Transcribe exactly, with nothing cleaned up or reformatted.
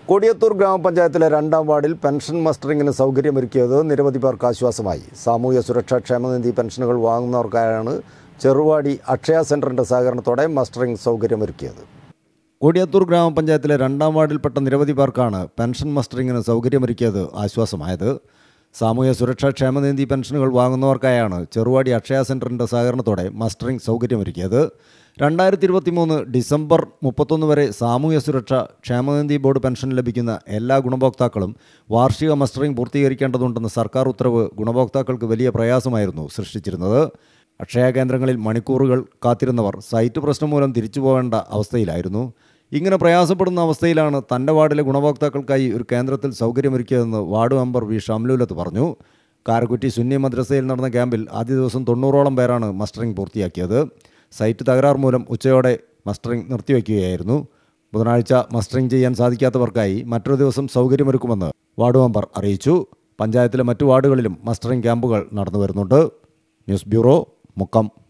കൊടിയത്തൂർ ഗ്രാമപഞ്ചായത്തിലെ രണ്ടാം വാർഡിൽ പെൻഷൻ മസ്റ്ററിങ്ങിന് സൗകര്യമൊരുക്കിയത് നിരവധി പേർക്ക് ആശ്വാസമായി. സാമൂഹ്യ സുരക്ഷാ ക്ഷേമനിധി പെൻഷനുകൾ വാങ്ങുന്നവർക്കായാണ് ചെറുവാടി അക്ഷയ സെൻ്ററിൻ്റെ സഹകരണത്തോടെ മസ്റ്ററിംഗ് സൗകര്യമൊരുക്കിയത്. കൊടിയത്തൂർ ഗ്രാമപഞ്ചായത്തിലെ രണ്ടാം വാർഡിൽപ്പെട്ട നിരവധി പേർക്കാണ് പെൻഷൻ മസ്റ്ററിങ്ങിന് സൗകര്യമൊരുക്കിയത് ആശ്വാസമായത്. സാമൂഹ്യ സുരക്ഷാ ക്ഷേമനിധി പെൻഷനുകൾ വാങ്ങുന്നവർക്കായാണ് ചെറുവാടി അക്ഷയ സെൻ്ററിൻ്റെ സഹകരണത്തോടെ മസ്റ്ററിംഗ് സൗകര്യമൊരുക്കിയത്. രണ്ടായിരത്തി ഇരുപത്തി മൂന്ന് ഡിസംബർ മുപ്പത്തൊന്ന് വരെ സാമൂഹ്യ സുരക്ഷ ക്ഷേമനിധി ബോർഡ് പെൻഷൻ ലഭിക്കുന്ന എല്ലാ ഗുണഭോക്താക്കളും വാർഷിക മസ്റ്ററിംഗ് പൂർത്തീകരിക്കേണ്ടതുണ്ടെന്ന സർക്കാർ ഉത്തരവ് ഗുണഭോക്താക്കൾക്ക് വലിയ പ്രയാസമായിരുന്നു സൃഷ്ടിച്ചിരുന്നത്. അക്ഷയ കേന്ദ്രങ്ങളിൽ മണിക്കൂറുകൾ കാത്തിരുന്നവർ സൈറ്റ് പ്രശ്നം മൂലം തിരിച്ചു പോകേണ്ട അവസ്ഥയിലായിരുന്നു. ഇങ്ങനെ പ്രയാസപ്പെടുന്ന അവസ്ഥയിലാണ് തൻ്റെ വാർഡിലെ ഗുണഭോക്താക്കൾക്കായി ഒരു കേന്ദ്രത്തിൽ സൗകര്യമൊരുക്കിയതെന്ന് വാർഡ് മെമ്പർ വി ഷംലൂലത്ത് പറഞ്ഞു. കാരക്കുറ്റി സുന്നി മദ്രസയിൽ നടന്ന ക്യാമ്പിൽ ആദ്യ ദിവസം തൊണ്ണൂറോളം പേരാണ് മസ്റ്ററിംഗ് പൂർത്തിയാക്കിയത്. സൈറ്റ് തകരാർ മൂലം ഉച്ചയോടെ മസ്റ്ററിംഗ് നിർത്തിവെക്കുകയായിരുന്നു. ബുധനാഴ്ച മസ്റ്ററിംഗ് ചെയ്യാൻ സാധിക്കാത്തവർക്കായി മറ്റൊരു ദിവസം സൗകര്യമൊരുക്കുമെന്ന് വാർഡ് മെമ്പർ അറിയിച്ചു. പഞ്ചായത്തിലെ മറ്റു വാർഡുകളിലും മസ്റ്ററിംഗ് ക്യാമ്പുകൾ നടന്നു വരുന്നുണ്ട്. News bureau, Mukkam.